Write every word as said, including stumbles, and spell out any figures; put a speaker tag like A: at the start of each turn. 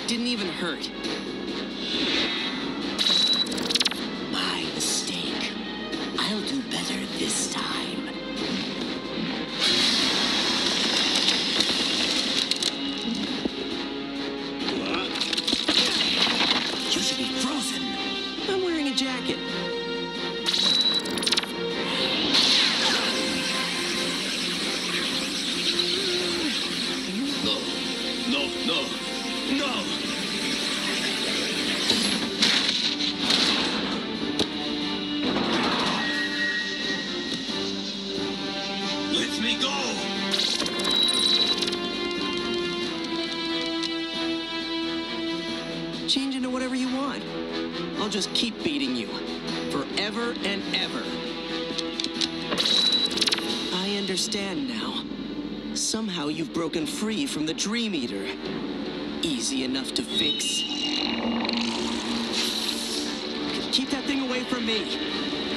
A: didn't even hurt.
B: My mistake. I'll do better this time. You should be frozen.
A: I'm wearing a jacket.
C: No, no, no! Let me go!
A: Change into whatever you want. I'll just keep beating you. Forever and ever. I understand now. Somehow you've broken free from the Dream Eater. Easy enough to fix. Keep that thing away from me.